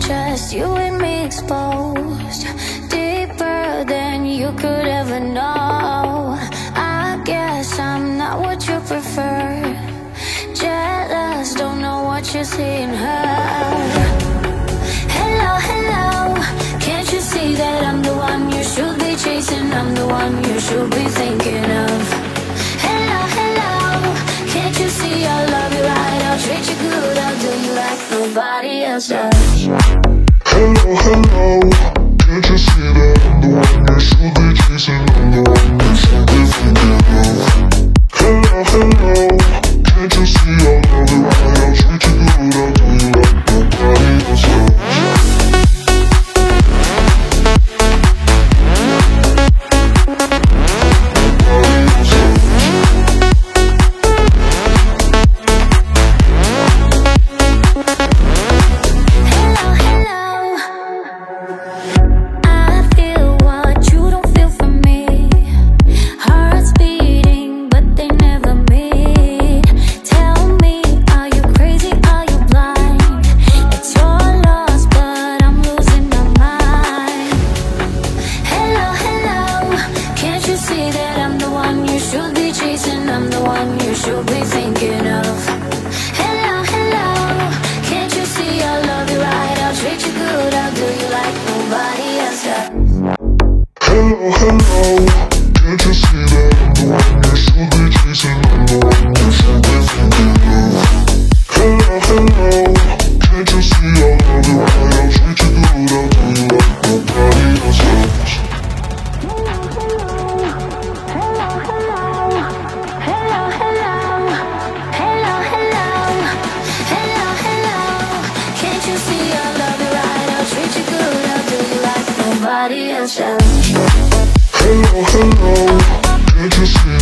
Just you and me exposed, deeper than you could ever know. I guess I'm not what you prefer. Jealous, don't know what you see in her. Hello, hello, can't you see that I'm the one you should be chasing? I'm the one you should be thinking of. Hello, hello, can't you see I love you right? I'll treat you good, I'll do you like nobody else does. Hello, hello, can't you see that I'm the one you should be chasing? I'm the one you should be thinking of. Hello, hello, can't you see I love you right? I'll treat you good, I'll do you like nobody else does. Hello, hello, can't you see